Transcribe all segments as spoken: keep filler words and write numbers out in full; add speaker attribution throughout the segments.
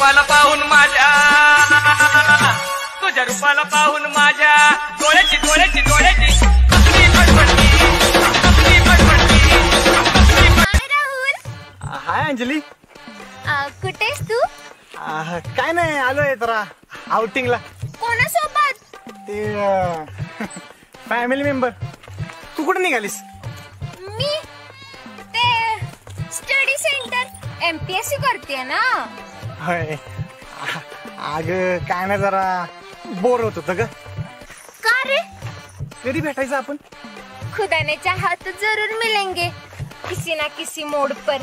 Speaker 1: रूपाला पाहून माझ्या तुझ्या रूपाला पाहून माझ्या डोळ्याची डोळ्याची डोळ्याची कसली फडफडली कसली फडफडली.
Speaker 2: हाय राहुल.
Speaker 3: हाय अंजली.
Speaker 2: कुठेस तू?
Speaker 3: काय नाही, आलोय जरा आउटिंगला.
Speaker 2: कोणासोबत?
Speaker 3: ते फॅमिली मेंबर. तू कुठे निघालीस?
Speaker 2: मी ते स्टडी सेंटर एमपीएससी करते ना.
Speaker 3: होय. अग काय नाही, जरा बोर होत होत ग.
Speaker 2: का रे?
Speaker 3: कधी भेटायचं आपण?
Speaker 2: खुदा ने चाहा तो जरूर मिलेंगे किसी ना किसी मोड पर.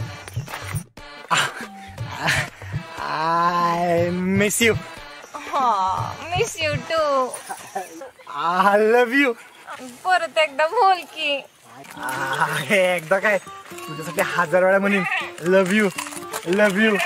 Speaker 3: I miss you.
Speaker 2: हाँ, miss you too.
Speaker 3: I love you.
Speaker 2: परत एकदा बोल की.
Speaker 3: एकदा काय, तुझ्यासाठी हजार वेळा म्हणेन लव यू लव यू.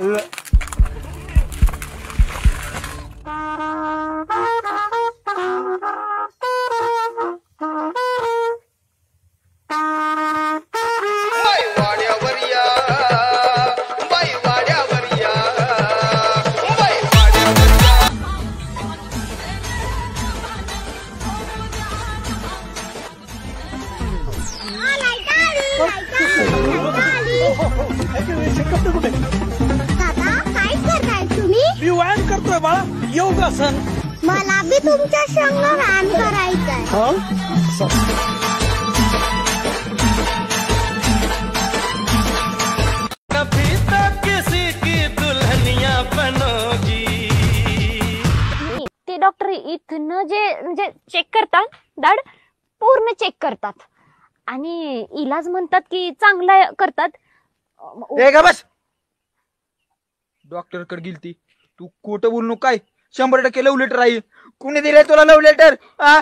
Speaker 4: मी व्यायाम करतोय बाळा, योगासन.
Speaker 5: मला बी तुमच्या संग व्यायाम करायचंय.
Speaker 1: कभी तो किसी की दुल्हनिया बनोगी.
Speaker 2: ते डॉक्टर इथनं जे म्हणजे चेक करतात, दाढ पूर्ण चेक करतात आणि इलाज म्हणतात की चांगला करतात.
Speaker 4: बस, डॉक्टर कडे गेलती तू, खोटं बोलू काय? शंभर टक्के लव्ह लेटर आहे. कुणी दिलंय तुला लव्ह लेटर?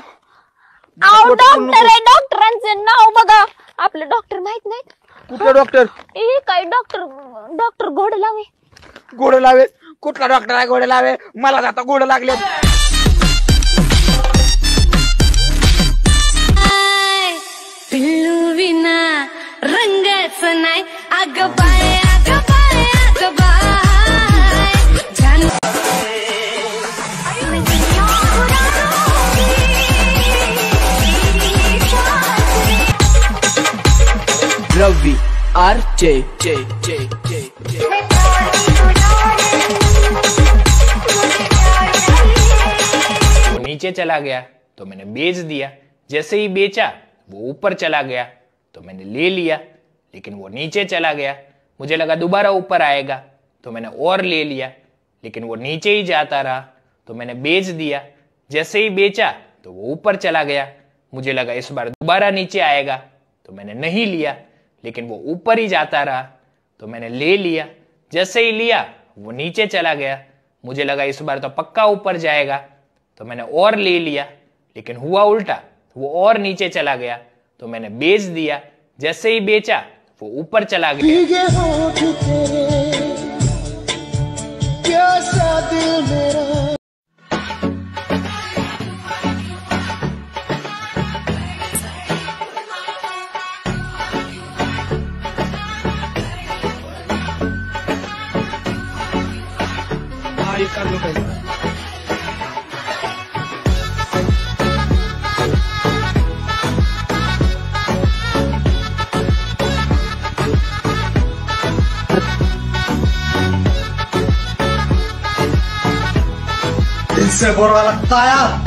Speaker 2: डॉक्टर आहे, डॉक्टरांचं नाव बघा. आपलं डॉक्टर माहित नाही?
Speaker 4: कुठला डॉक्टर?
Speaker 2: ए काय डॉक्टर, डॉक्टर घोड लावे.
Speaker 4: गोड लावे? कुठला डॉक्टर आहे गोड लावे? मला आता गोड लागले.
Speaker 5: पिल्लू विना रंगाच नाही. अग बाय अग बाय अग बाय.
Speaker 1: रवि आर जे जे जे जे
Speaker 6: वो नीचे चला गया तो मैंने बेच दिया. जैसे ही बेचा वो ऊपर चला गया तो मैंने ले लिया, लेकिन वो नीचे चला गया. मुझे लगा दोबारा ऊपर आएगा तो मैंने और ले लिया, लेकिन वो नीचे ही जाता रहा तो मैंने बेच दिया. जैसे ही बेचा तो वो ऊपर चला गया. मुझे लगा इस बार दोबारा नीचे आएगा तो मैंने नहीं लिया, लेकिन वो ऊपर ही जाता रहा तो मैंने ले लिया. जैसे ही लिया वो नीचे चला गया. मुझे लगा इस बार तो पक्का ऊपर जाएगा तो मैंने और ले लिया, लेकिन हुआ उल्टा. वो और नीचे चला गया तो मैंने बेच दिया. जैसे ही बेचा वो ऊपर चला गया.
Speaker 3: इससे बुरा लगता है यार.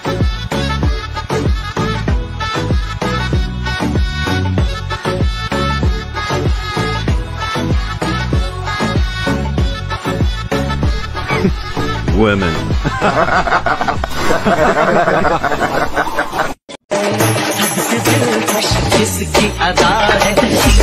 Speaker 7: Women.
Speaker 1: किसकी अदा है,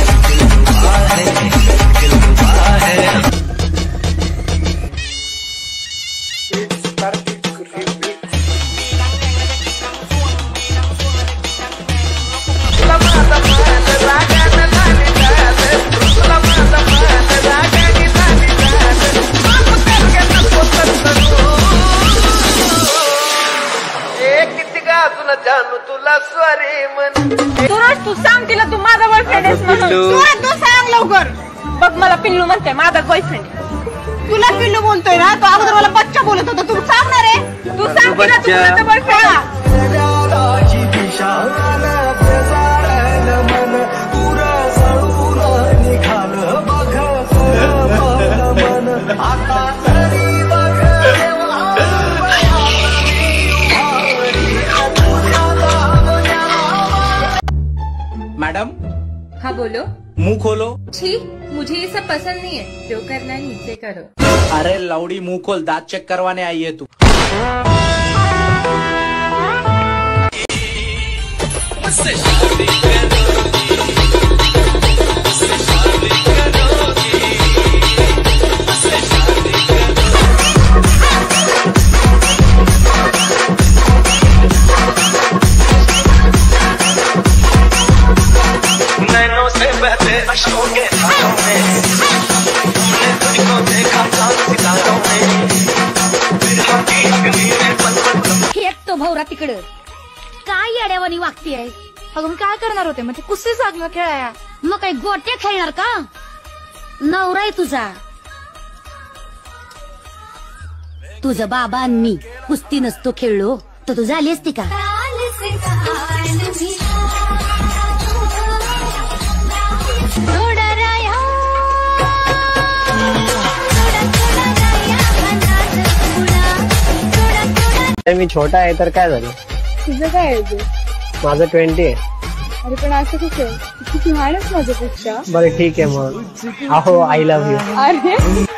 Speaker 1: जानू तुला स्वारी म्हण.
Speaker 8: सूरज तू सांग तिला तू माझा बॉयफ्रेंड आहेस म्हणून. सूरज तू सांग लवकर. बघ मला पिल्लू म्हणते माझा बॉयफ्रेंड. तुला पिल्लू बोलतोय ना, तो अगोदर मला बच्चा बोलत होता. तू सांगणार आहे? तू सांग तिला तू कुणाचं boyfriend आहे?
Speaker 7: मैडम
Speaker 9: हाँ बोलो.
Speaker 7: मुंह खोलो.
Speaker 9: छी, मुझे ये सब पसंद नहीं है. जो करना है नीचे करो.
Speaker 7: अरे लौड़ी मुंह खोल, दांत चेक करवाने आई है तू.
Speaker 5: एक तो भवरा तिकडं काय येड्यावानी वागती आहे.
Speaker 9: अगं मी काय करणार होते, म्हणजे कुस्ती सागणं खेळाया.
Speaker 5: मग काय गोट्या खेळणार का? नवरा आहे तुझा. तुझा बाबा आणि मी कुस्ती नसतो खेळलो तर तू झाली असती का?
Speaker 3: मी छोटा आहे तर काय झालं?
Speaker 8: तुझं काय आहे?
Speaker 3: माझं ट्वेंटी आहे.
Speaker 8: अरे पण असं कसं आहे? किती लहानच माझ्यापेक्षा.
Speaker 3: बरं ठीक आहे मग. अहो आय लव्ह यू.
Speaker 8: अरे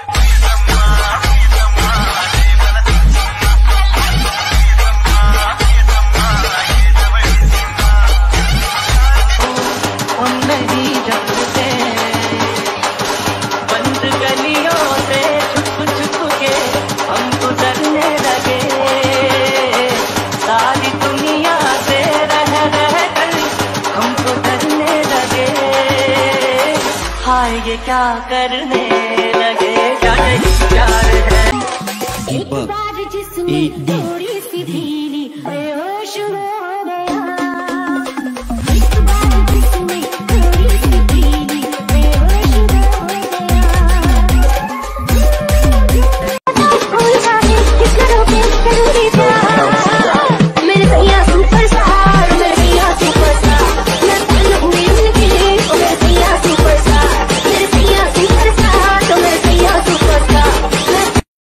Speaker 10: ये क्या करने लगे, क्या नहीं प्यार है.
Speaker 5: एक बार जिस्म थोड़ी सी ढीली